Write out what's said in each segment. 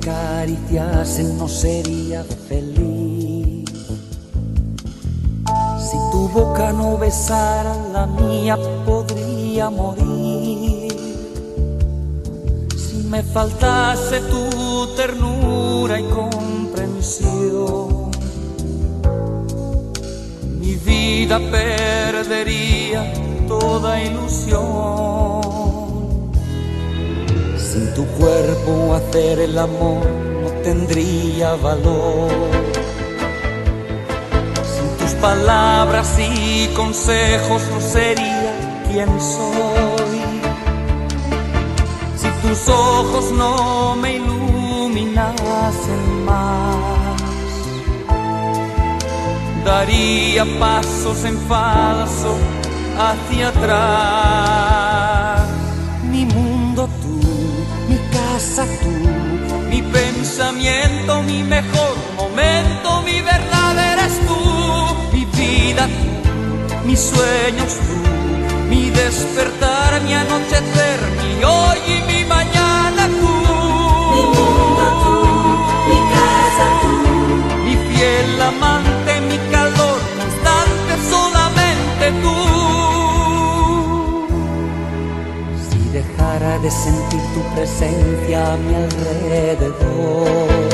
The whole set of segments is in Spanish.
acariciase no sería feliz. Si tu boca no besara la mía podría morir. Si me faltase tu ternura y comprensión, mi vida perdería toda ilusión. Sin tu cuerpo hacer el amor no tendría valor. Sin tus palabras y consejos no sería quien soy. Si tus ojos no me iluminasen más, daría pasos en falso hacia atrás. Mi mundo tú, mi casa tú, mi pensamiento, mi mejor momento, mi verdad eres tú. Mi vida tú, mis sueños tú, mi despertar, mi anochecer, mi hoy y mi mañana tú. Mi mundo tú, mi casa tú, mi fiel amante, mi calor constante, solamente tú. Si dejara de sentir tu presencia a mi alrededor,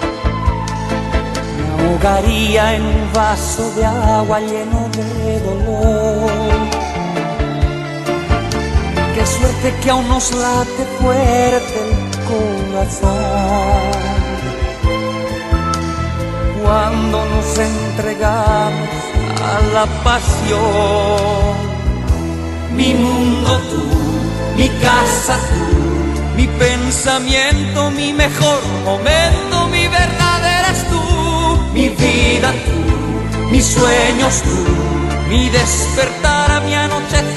me ahogaría en un vaso de agua lleno de dolor. Qué suerte que aún nos late fuerte el corazón cuando nos entregamos a la pasión. Mi mundo tú, mi casa tú, mi pensamiento, mi mejor momento, mi verdad eres tú. Mi vida tú, mis sueños tú, mi despertar, mi anochecer,